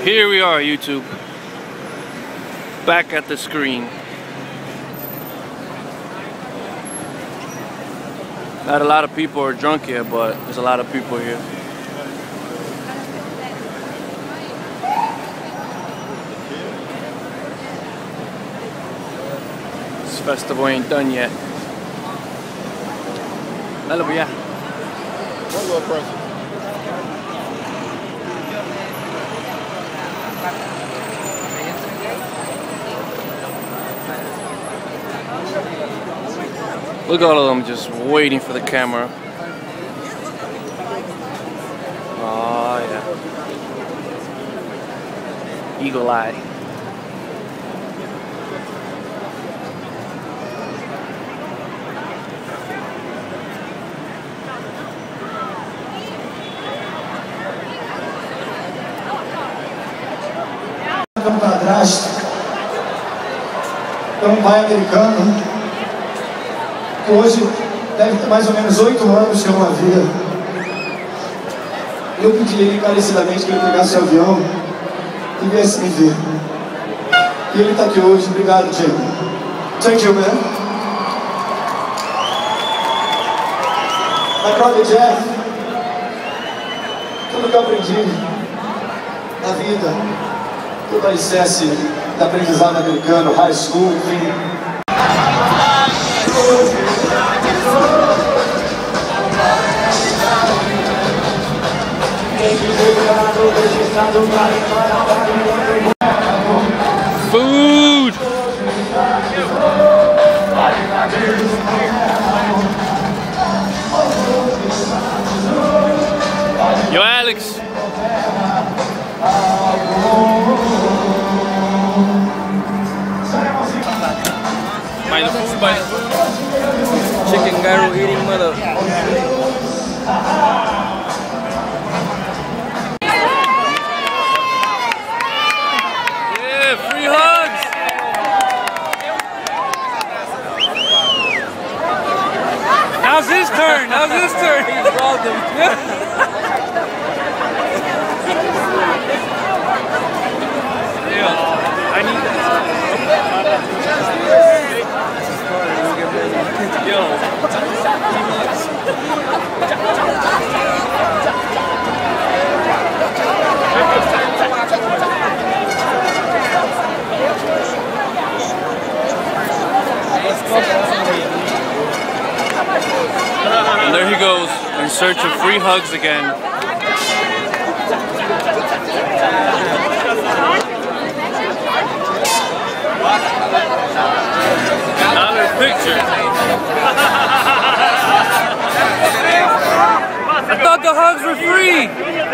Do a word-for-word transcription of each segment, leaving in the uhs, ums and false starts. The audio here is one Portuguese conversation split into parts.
Here we are, YouTube. Back at the screen. Not a lot of people are drunk here, but there's a lot of people here. This festival ain't done yet. Hello, yeah. One little present. Look at all of them just waiting for the camera. Oh yeah. Eagle eye. Um padrasto, é um pai americano que hoje deve ter mais ou menos oito anos que eu não havia. Eu pedi ele encarecidamente que ele pegasse o avião e viesse me ver. E ele está aqui hoje. Obrigado, Diego. Thank you, man. My brother Jeff, tudo que eu aprendi na vida, todo o alicerce da aprendizado americano, high school, enfim. Food! Yo, Alex! By the food, by the food. Chicken gyro eating mother. Yeah, free hugs! Now's his turn, now's his turn. He robbed him. Yeah, I need that. Yo. And there he goes, in search of free hugs again. Another picture. I thought the hugs were free.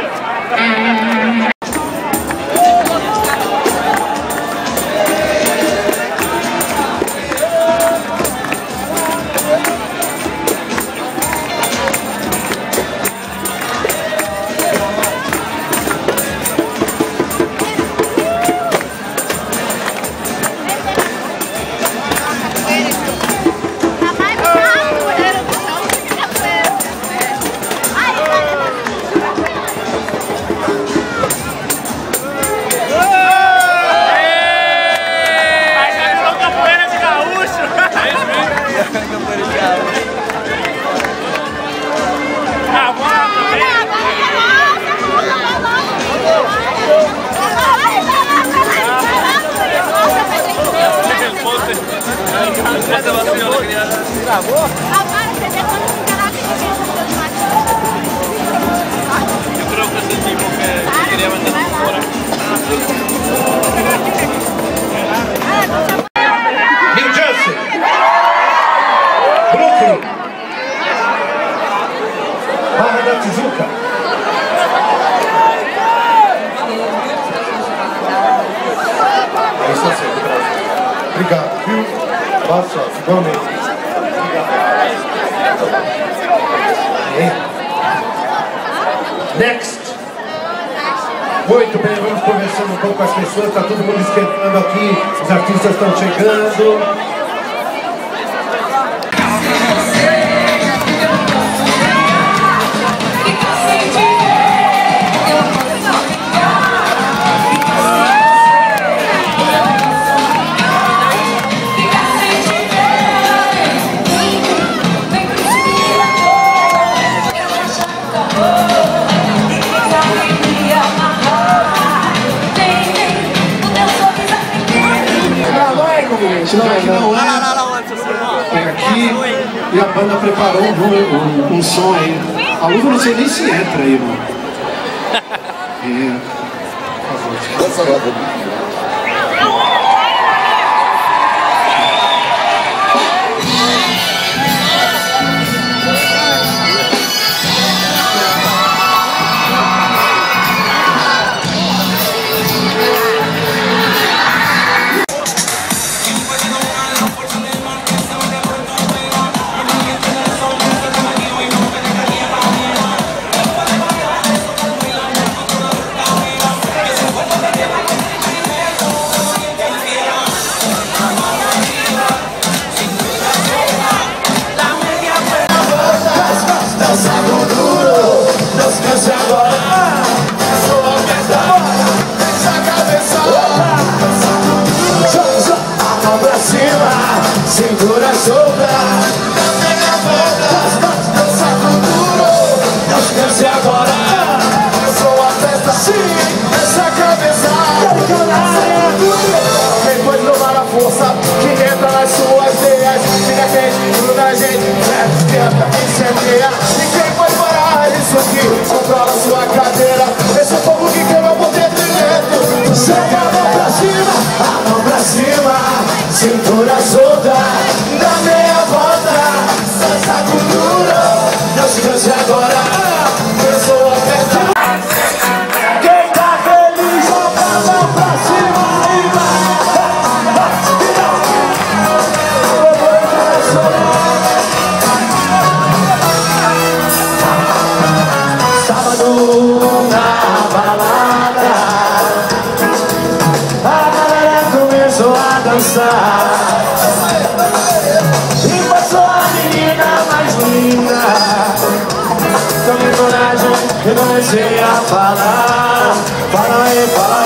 New Jersey, Brooklyn, Barra da Tijuca. É isso assim, obrigado, viu? Boa sorte, igualmente. Obrigado. Next. Muito bem, vamos conversando um pouco com as pessoas, está todo mundo esquentando aqui, os artistas estão chegando. Gente, não, aqui não é. É aqui e a banda preparou um, um, um som aí. A luva não sei nem se entra aí, mano. É. Por favor. Cintura solta, pega a volta, dança com duro, não esquece agora. Eu sou a festa, sim, essa cabeça. Depois levar a força que entra nas suas veias, fica quente, gruda a gente, tenta incendiar. Ninguém pode parar isso aqui, controla sua cadeira. Esse é o fogo que queima por dentro e dentro. Joga a mão pra cima, a mão pra cima, cintura solta. Dá meia volta, dança com duro, não se canse agora, eu sou a festa. Quem tá feliz, joga a mão pra cima e vai. Sábado na balada, a galera começou a dançar. Tomei coragem e comecei a falar. Fala aí, fala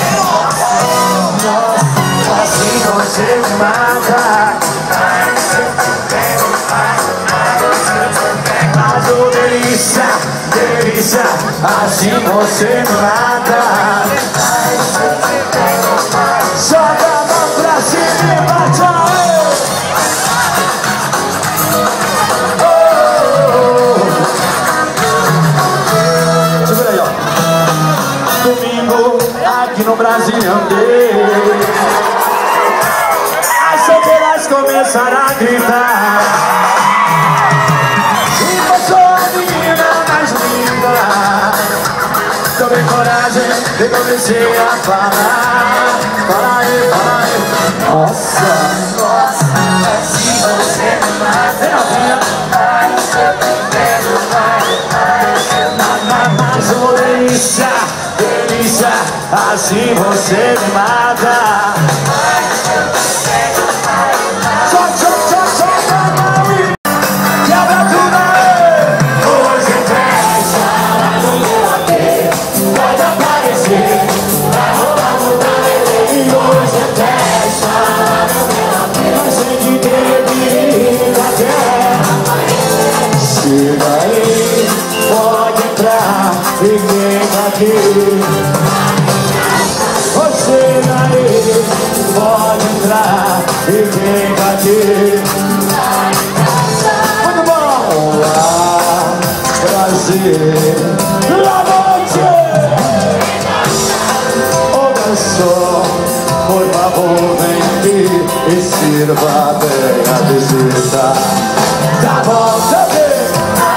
assim você me mata. Mas ô delícia, delícia, assim você me mata. Joga a mão pra cima e bate. Aqui no Brasil andei, as solteiras começaram a gritar. E passou a menina mais linda. Tomei coragem e comecei a falar. Fala aí, fala aí. Nossa, nossa, assim você me mata. Mas ô delícia, delícia, assim você me mata. Só, só, só, só, e abra tudo aí. Hoje é festa no meu apê, pode aparecer, vai rolar muita alegria. Hoje é festa no meu apê, mas tem que ter bebida até. Chega aí, pode entrar e vem aqui. Você daí pode entrar e vem aqui. Muito bom! Olá, Brasil! La noite! Ô garçom, por favor, vem aqui e sirva bem a visita. Tá bom, tá bem?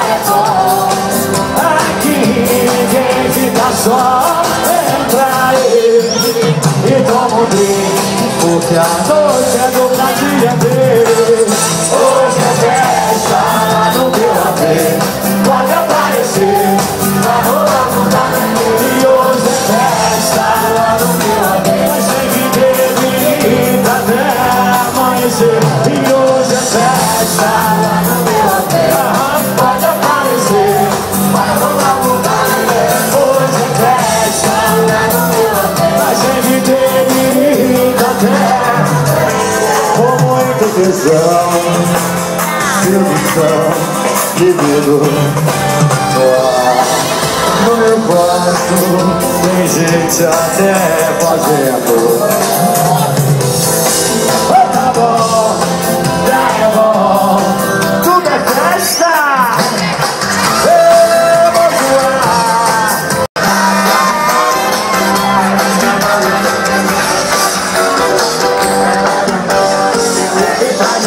Aqui ninguém fica só. Entra aí e toma um drink, porque a noite é do Brasil dele. Hoje é festa lá no meu apê, pode aparecer, vai rolar muita alegria. E hoje é festa lá no meu apê, mas tem que ter bebida até amanhecer. E hoje é festa lá no meu apê, pode aparecer, vai rolar muita alegria. Hoje é festa lá no meu apê, mas tem que ter bebida até com muito tesão, sedução, bebido no ar. No meu quarto tem gente até fazendo. Oh, tá bom.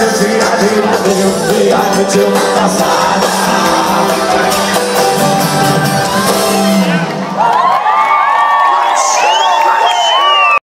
Dia, dia, dia, dia, dia, dia, dia,